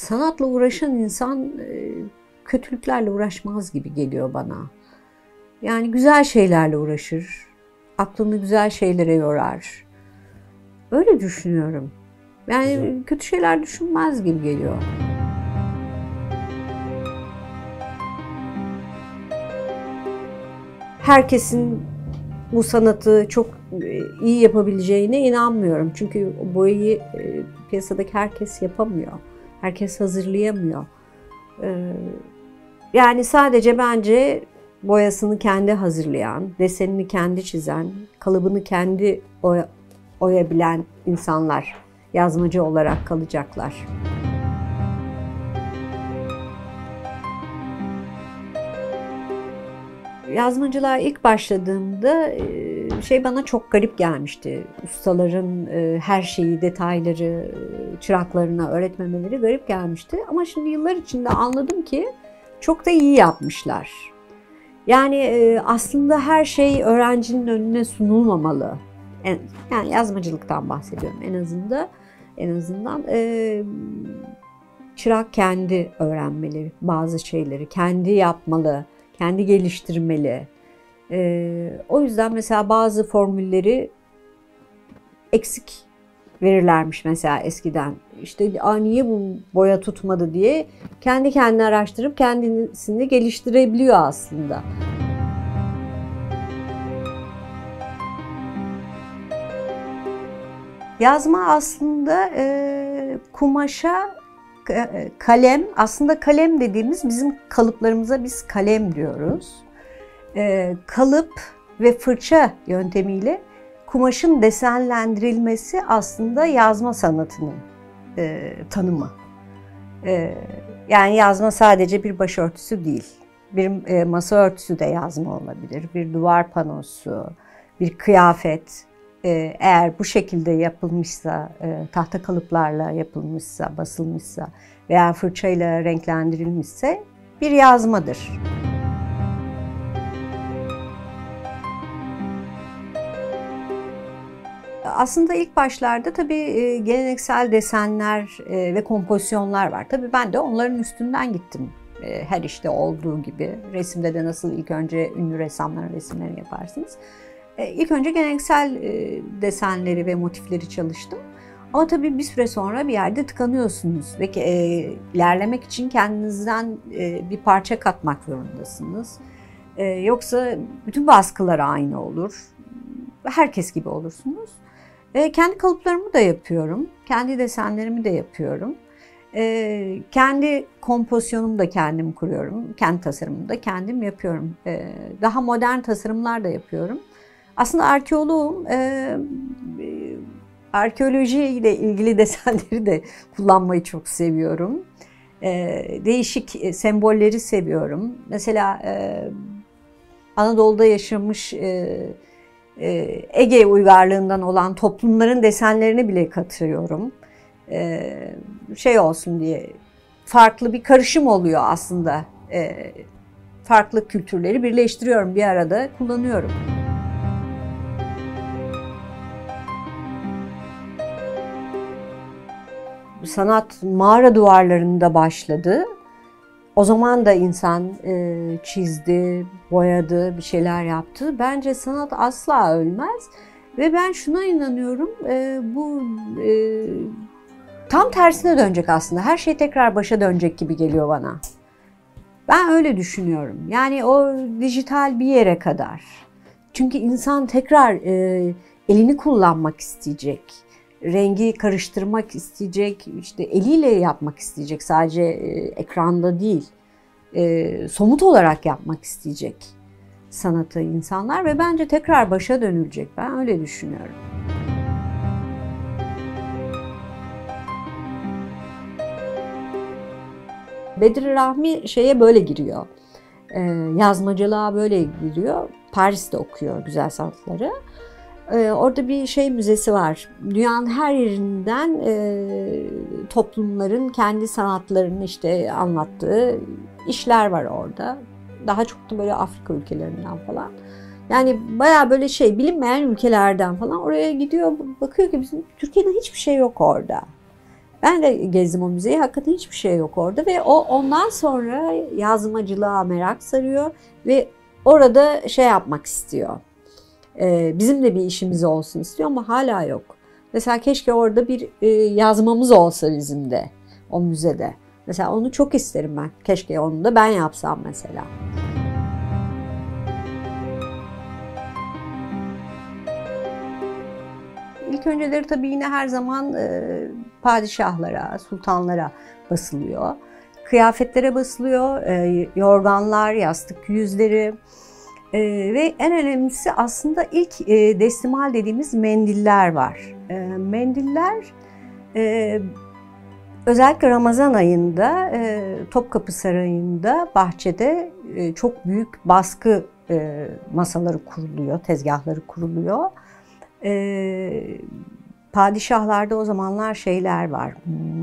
Sanatla uğraşan insan kötülüklerle uğraşmaz gibi geliyor bana. Yani güzel şeylerle uğraşır, aklını güzel şeylere yorar. Öyle düşünüyorum. Yani Güzel. kötü şeyler düşünmez gibi geliyor. Herkesin bu sanatı çok iyi yapabileceğine inanmıyorum. Çünkü boyayı piyasadaki herkes yapamıyor. Herkes hazırlayamıyor. Yani sadece bence boyasını kendi hazırlayan, desenini kendi çizen, kalıbını kendi oyabilen insanlar yazmacı olarak kalacaklar. Yazmacılığa ilk başladığımda bana çok garip gelmişti. Ustaların her şeyi, detayları çıraklarına öğretmemeleri garip gelmişti. Ama şimdi yıllar içinde anladım ki çok da iyi yapmışlar. Yani aslında her şey öğrencinin önüne sunulmamalı. Yani yazmacılıktan bahsediyorum en azından çırak kendi öğrenmeli bazı şeyleri, kendi yapmalı, kendi geliştirmeli. O yüzden mesela bazı formülleri eksik verirlermiş mesela eskiden. İşte niye bu boya tutmadı diye kendi kendine araştırıp kendisini geliştirebiliyor aslında. Yazma aslında kumaşa kalem, aslında kalem dediğimiz bizim kalıplarımıza biz kalem diyoruz. Kalıp ve fırça yöntemiyle kumaşın desenlendirilmesi aslında yazma sanatının tanımı. Yani yazma sadece bir başörtüsü değil. Bir masa örtüsü de yazma olabilir. Bir duvar panosu, bir kıyafet. Eğer bu şekilde yapılmışsa, tahta kalıplarla yapılmışsa, basılmışsa veya fırçayla renklendirilmişse bir yazmadır. Aslında ilk başlarda tabii geleneksel desenler ve kompozisyonlar var. Tabii ben de onların üstünden gittim. Her işte olduğu gibi. Resimde de nasıl ilk önce ünlü ressamların resimlerini yaparsınız. İlk önce geleneksel desenleri ve motifleri çalıştım. Ama tabii bir süre sonra bir yerde tıkanıyorsunuz ve ilerlemek için kendinizden bir parça katmak zorundasınız. Yoksa bütün baskılar aynı olur. Herkes gibi olursunuz. Kendi kalıplarımı da yapıyorum. Kendi desenlerimi de yapıyorum. Kendi kompozisyonumu da kendim kuruyorum. Kendi tasarımımı da kendim yapıyorum. Daha modern tasarımlar da yapıyorum. Aslında arkeoloğum. Arkeoloji ile ilgili desenleri de kullanmayı çok seviyorum. Değişik sembolleri seviyorum. Mesela Anadolu'da yaşamış Ege uygarlığından olan toplumların desenlerini bile katıyorum. Olsun diye farklı bir karışım oluyor aslında. Farklı kültürleri birleştiriyorum, bir arada kullanıyorum. Sanat mağara duvarlarında başladı. O zaman da insan çizdi, boyadı, bir şeyler yaptı. Bence sanat asla ölmez. Ve ben şuna inanıyorum, bu tam tersine dönecek aslında. Her şey tekrar başa dönecek gibi geliyor bana. Ben öyle düşünüyorum. Yani o dijital bir yere kadar. Çünkü insan tekrar elini kullanmak isteyecek. Rengi karıştırmak isteyecek, işte eliyle yapmak isteyecek, sadece ekranda değil, somut olarak yapmak isteyecek sanatı insanlar ve bence tekrar başa dönülecek. Ben öyle düşünüyorum. Bedri Rahmi böyle giriyor, yazmacılığa böyle giriyor. Paris'te okuyor güzel sanatları. Orada bir müzesi var. Dünyanın her yerinden toplumların kendi sanatlarını anlattığı işler var orada. Daha çok da böyle Afrika ülkelerinden falan. Yani bayağı böyle bilinmeyen ülkelerden falan oraya gidiyor, bakıyor ki bizim Türkiye'de hiçbir şey yok orada. Ben de gezdim o müzeyi. Hakikaten hiçbir şey yok orada ve ondan sonra yazmacılığa merak sarıyor ve orada şey yapmak istiyor. Bizim de bir işimiz olsun istiyor ama hala yok. Mesela keşke orada bir yazmamız olsa bizim de o müzede. Mesela onu çok isterim ben. Keşke onu da ben yapsam mesela. İlk önceleri tabii yine her zaman padişahlara, sultanlara basılıyor. Kıyafetlere basılıyor, yorganlar, yastık yüzleri ve en önemlisi aslında ilk destimal dediğimiz mendiller var. Mendiller özellikle Ramazan ayında Topkapı Sarayı'nda bahçede çok büyük baskı masaları kuruluyor, tezgahları kuruluyor. Padişahlarda o zamanlar şeyler var.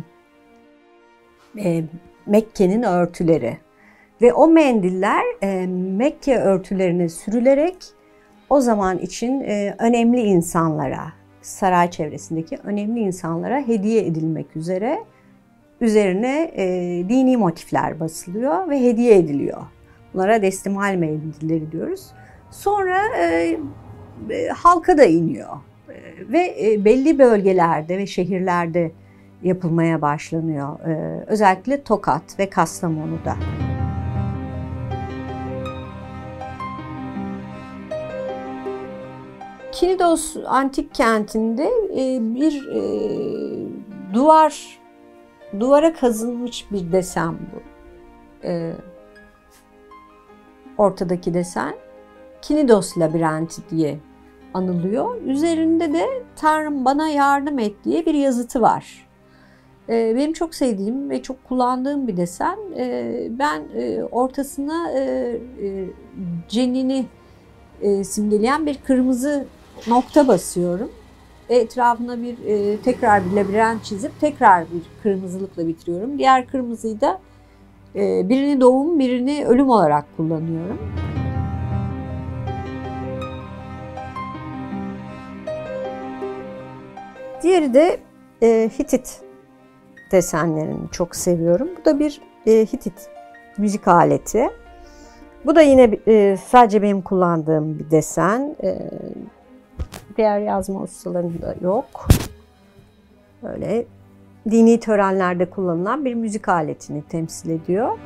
Mekke'nin örtüleri ve o mendiller Mekke örtülerine sürülerek o zaman için önemli insanlara, saray çevresindeki önemli insanlara hediye edilmek üzere üzerine dini motifler basılıyor ve hediye ediliyor. Bunlara destimal mendilleri diyoruz. Sonra halka da iniyor ve belli bölgelerde ve şehirlerde yapılmaya başlanıyor. Özellikle Tokat ve Kastamonu'da. Knidos antik kentinde bir duvara kazınmış bir desen bu. Ortadaki desen Knidos labirenti diye anılıyor. Üzerinde de Tanrım bana yardım et diye bir yazıtı var. Benim çok sevdiğim ve çok kullandığım bir desen. Ben ortasına cennini simgeleyen bir kırmızı nokta basıyorum. Etrafına tekrar bir labirent çizip tekrar bir kırmızılıkla bitiriyorum. Diğer kırmızıyı da birini doğum, birini ölüm olarak kullanıyorum. Diğeri de Hitit desenlerini çok seviyorum. Bu da bir Hitit müzik aleti. Bu da yine sadece benim kullandığım bir desen. Diğer yazma ustalarında yok. Böyle dini törenlerde kullanılan bir müzik aletini temsil ediyor.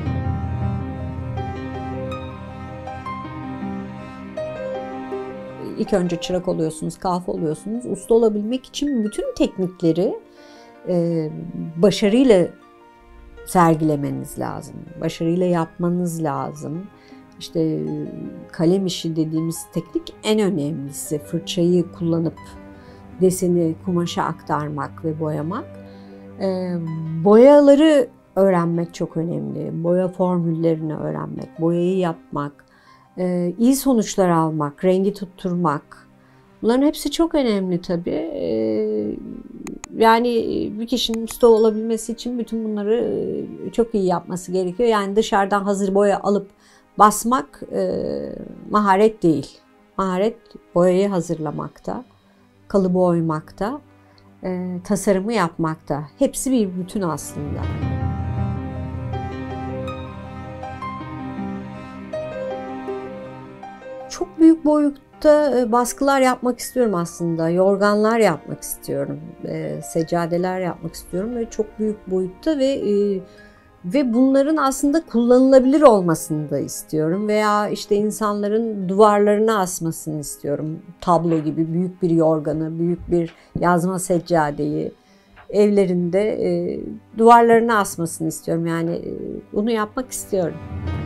İlk önce çırak oluyorsunuz, kalfa oluyorsunuz. Usta olabilmek için bütün teknikleri başarıyla sergilemeniz lazım. Başarıyla yapmanız lazım. İşte kalem işi dediğimiz teknik en önemlisi. Fırçayı kullanıp deseni kumaşa aktarmak ve boyamak. Boyaları öğrenmek çok önemli. Boya formüllerini öğrenmek, boyayı yapmak, iyi sonuçlar almak, rengi tutturmak. Bunların hepsi çok önemli tabii. Yani bir kişinin usta olabilmesi için bütün bunları çok iyi yapması gerekiyor. Yani dışarıdan hazır boya alıp basmak maharet değil. Maharet boyayı hazırlamakta, kalıbı oymakta, tasarımı yapmakta. Hepsi bir bütün aslında. Çok büyük boyutta baskılar yapmak istiyorum aslında. Yorganlar yapmak istiyorum. Seccadeler yapmak istiyorum ve çok büyük boyutta ve bunların aslında kullanılabilir olmasını da istiyorum. Veya işte insanların duvarlarına asmasını istiyorum. Tablo gibi büyük bir yorganı, büyük bir yazma seccadeyi evlerinde duvarlarına asmasını istiyorum. Yani bunu yapmak istiyorum.